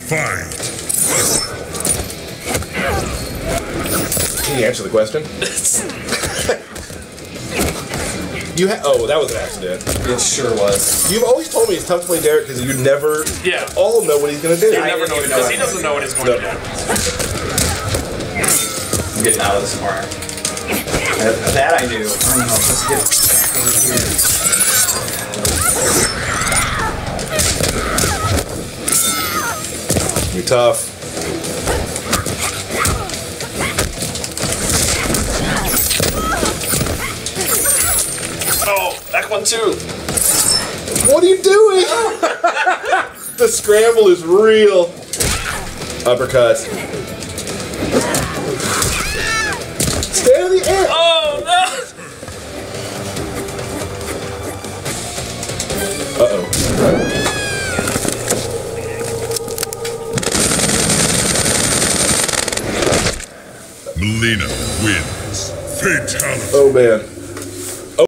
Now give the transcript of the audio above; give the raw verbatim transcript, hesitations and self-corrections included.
Fight. Can you answer the question? You ha oh, that was an accident. It sure was. You've always told me it's tough to play Derek because you never yeah. all know what he's going to do. You never know because he doesn't know what he's going nope. to do. I'm getting out of this corner. That, that I knew. I don't know. Let's get over here. You're tough. Oh, back one too. What are you doing? The scramble is real. Uppercut. Stay on the air. Oh no! Uh oh. Melina wins. Fatality. Oh man.